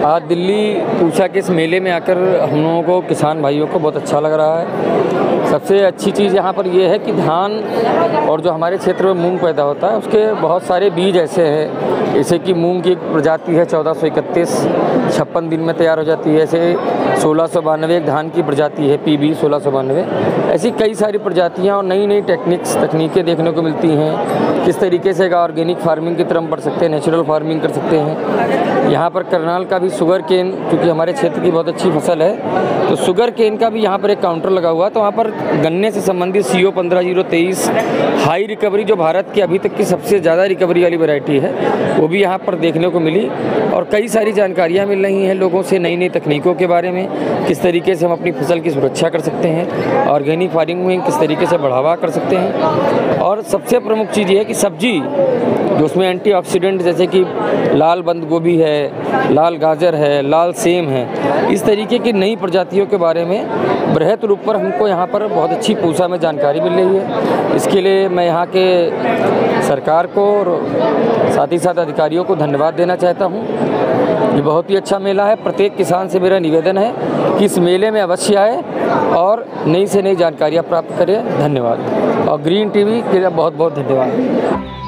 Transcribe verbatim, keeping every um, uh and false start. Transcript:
आज दिल्ली पूछा कि इस मेले में आकर हम लोगों को किसान भाइयों को बहुत अच्छा लग रहा है। सबसे अच्छी चीज़ यहाँ पर ये है कि धान और जो हमारे क्षेत्र में मूंग पैदा होता है उसके बहुत सारे बीज ऐसे हैं, जैसे कि मूंग की एक प्रजाति है चौदह सौ इकतीस, छप्पन दिन में तैयार हो जाती है। ऐसे सोलह सौ बानवे एक धान की प्रजाति है, पी बी सोलह सौ बानवे। ऐसी कई सारी प्रजातियाँ और नई नई टेक्निक्स तकनीकें देखने को मिलती हैं। किस तरीके से ऑर्गेनिक फार्मिंग की तरफ बढ़ सकते हैं, नेचुरल फार्मिंग कर सकते हैं। यहाँ पर करनाल का भी शुगर केन, क्योंकि हमारे क्षेत्र की बहुत अच्छी फसल है, तो शुगर केन का भी यहाँ पर एक काउंटर लगा हुआ है। तो वहाँ पर गन्ने से संबंधित सी ओ पंद्रह जीरो तेईस हाई रिकवरी, जो भारत की अभी तक की सबसे ज़्यादा रिकवरी वाली वैरायटी है, वो भी यहाँ पर देखने को मिली। और कई सारी जानकारियाँ मिल रही हैं लोगों से नई नई तकनीकों के बारे में, किस तरीके से हम अपनी फसल की सुरक्षा कर सकते हैं, ऑर्गेनिक फार्मिंग में किस तरीके से बढ़ावा कर सकते हैं। और सबसे प्रमुख चीज़ ये है कि सब्जी जो उसमें एंटीऑक्सीडेंट, जैसे कि लाल बंद गोभी है, लाल गाजर है, लाल सेम है, इस तरीके की नई प्रजातियों के बारे में बृहत रूप पर हमको यहाँ पर बहुत अच्छी पूसा में जानकारी मिल रही है। इसके लिए मैं यहाँ के सरकार को और साथ ही साथ अधिकारियों को धन्यवाद देना चाहता हूँ। ये बहुत ही अच्छा मेला है। प्रत्येक किसान से मेरा निवेदन है कि इस मेले में अवश्य आए और नई से नई जानकारियाँ प्राप्त करें। धन्यवाद। और ग्रीन टीवी के लिए बहुत बहुत धन्यवाद।